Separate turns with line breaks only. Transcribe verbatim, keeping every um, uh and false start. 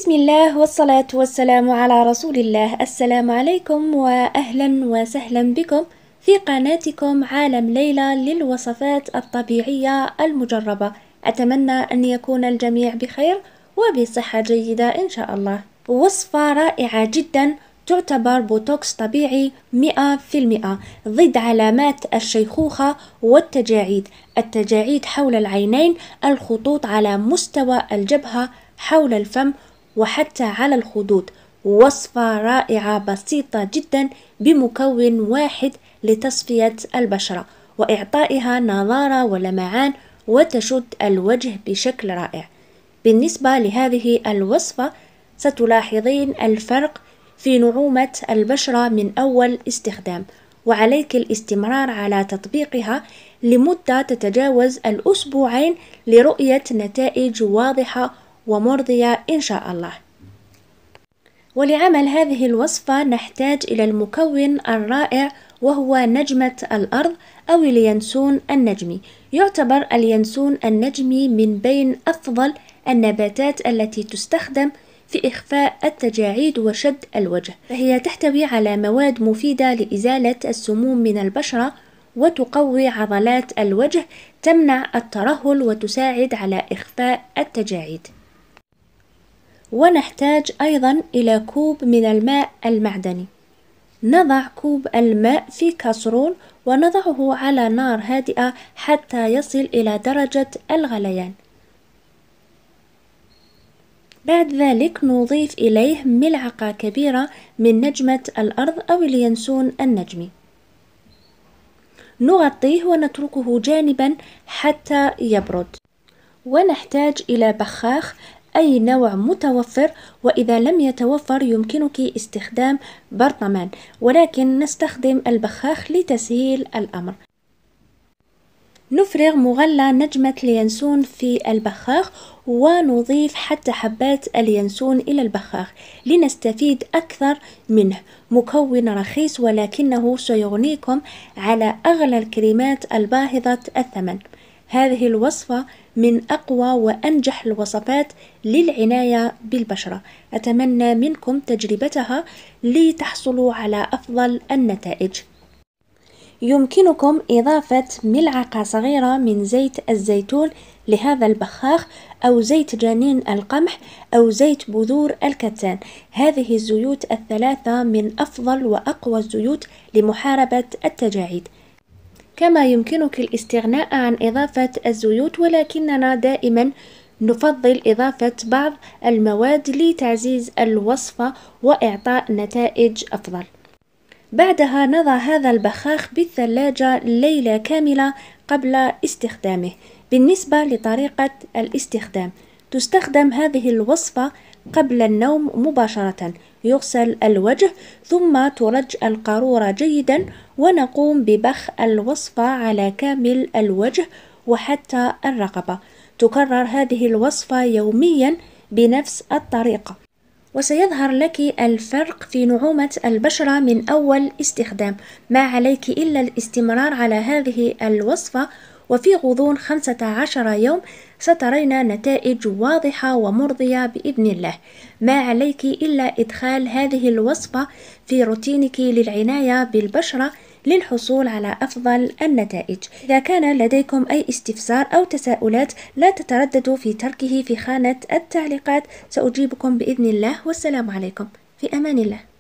بسم الله والصلاة والسلام على رسول الله. السلام عليكم وأهلا وسهلا بكم في قناتكم عالم ليلى للوصفات الطبيعية المجربة. أتمنى أن يكون الجميع بخير وبصحة جيدة إن شاء الله. وصفة رائعة جدا، تعتبر بوتوكس طبيعي مئة في المئة ضد علامات الشيخوخة والتجاعيد، التجاعيد حول العينين، الخطوط على مستوى الجبهة، حول الفم، وحتى على الخدود. وصفة رائعة بسيطة جدا بمكون واحد لتصفية البشرة وإعطائها نضارة ولمعان وتشد الوجه بشكل رائع. بالنسبة لهذه الوصفة ستلاحظين الفرق في نعومة البشرة من أول استخدام، وعليك الاستمرار على تطبيقها لمدة تتجاوز الأسبوعين لرؤية نتائج واضحة ومرضية إن شاء الله. ولعمل هذه الوصفة نحتاج إلى المكون الرائع وهو نجمة الأرض أو اليانسون النجمي. يعتبر اليانسون النجمي من بين أفضل النباتات التي تستخدم في إخفاء التجاعيد وشد الوجه، فهي تحتوي على مواد مفيدة لإزالة السموم من البشرة وتقوي عضلات الوجه، تمنع الترهل وتساعد على إخفاء التجاعيد. ونحتاج أيضا إلى كوب من الماء المعدني. نضع كوب الماء في كاسرول ونضعه على نار هادئة حتى يصل إلى درجة الغليان. بعد ذلك نضيف إليه ملعقة كبيرة من نجمة الأرض أو اليانسون النجمي. نغطيه ونتركه جانبا حتى يبرد. ونحتاج إلى بخاخ أي نوع متوفر، وإذا لم يتوفر يمكنك استخدام برطمان، ولكن نستخدم البخاخ لتسهيل الأمر. نفرغ مغلى نجمة اليانسون في البخاخ ونضيف حتى حبات اليانسون إلى البخاخ لنستفيد أكثر منه. مكون رخيص ولكنه سيغنيكم على أغلى الكريمات الباهظة الثمن. هذه الوصفة من أقوى وأنجح الوصفات للعناية بالبشرة. أتمنى منكم تجربتها لتحصلوا على أفضل النتائج. يمكنكم إضافة ملعقة صغيرة من زيت الزيتون لهذا البخاخ، أو زيت جنين القمح، أو زيت بذور الكتان. هذه الزيوت الثلاثة من أفضل وأقوى الزيوت لمحاربة التجاعيد. كما يمكنك الاستغناء عن إضافة الزيوت، ولكننا دائما نفضل إضافة بعض المواد لتعزيز الوصفة وإعطاء نتائج أفضل. بعدها نضع هذا البخاخ بالثلاجة ليلة كاملة قبل استخدامه. بالنسبة لطريقة الاستخدام، تستخدم هذه الوصفة قبل النوم مباشرة. يغسل الوجه ثم ترج القارورة جيدا، ونقوم ببخ الوصفة على كامل الوجه وحتى الرقبة. تكرر هذه الوصفة يوميا بنفس الطريقة، وسيظهر لك الفرق في نعومة البشرة من أول استخدام. ما عليك إلا الاستمرار على هذه الوصفة، وفي غضون خمسة عشر يوم سترين نتائج واضحة ومرضية بإذن الله. ما عليك إلا إدخال هذه الوصفة في روتينك للعناية بالبشرة للحصول على أفضل النتائج. إذا كان لديكم أي استفسار أو تساؤلات لا تترددوا في تركه في خانة التعليقات، سأجيبكم بإذن الله. والسلام عليكم، في أمان الله.